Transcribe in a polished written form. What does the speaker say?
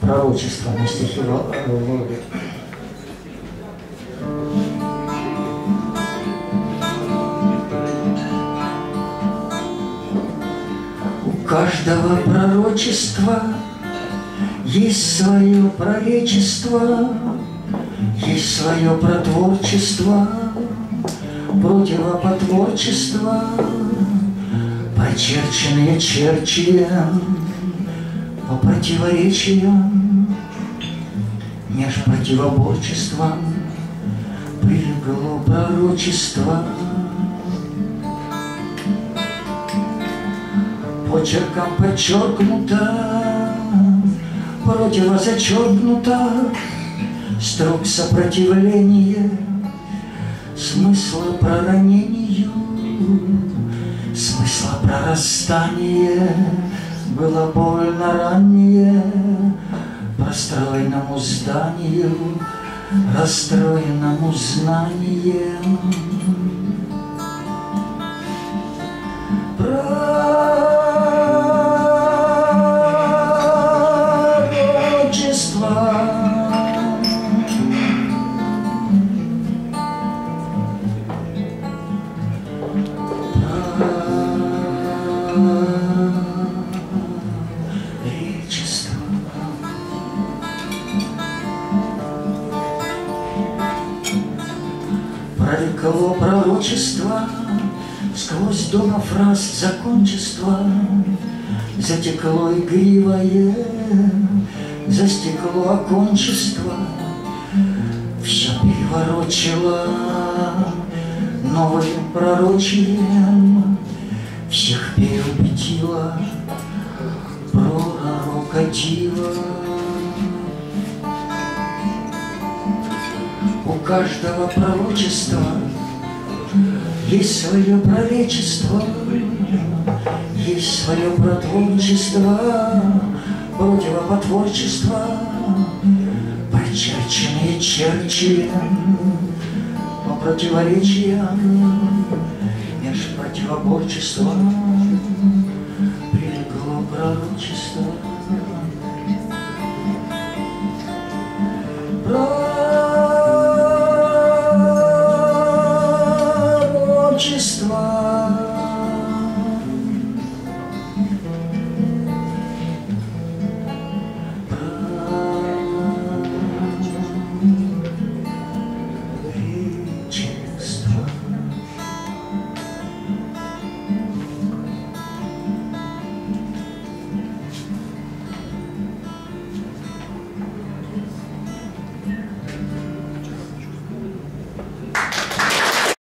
пророчество на стихи Володи. У каждого пророчества есть свое проречество, есть свое протворчество, противопотворчество, прочерченные черчием по противоречиям, меж противоборчеством прилегло пророчество. Почерком подчеркнуто, противозачеркнуто, строк сопротивления, смысла проронению, смысла прорастания. Было больно ранее простроенному зданию, расстроенному знанием. Прорекало пророчество сквозь дома фраз закончества, затекло игривое, за стекло окончество, все переворочило новым пророчием, всех переубедило, пророкотило. У каждого пророчества есть свое проречество, есть свое протворчество, противопотворчество, прочерченные черчием по противоречиям, меж противоборчеством прилегло пророчество.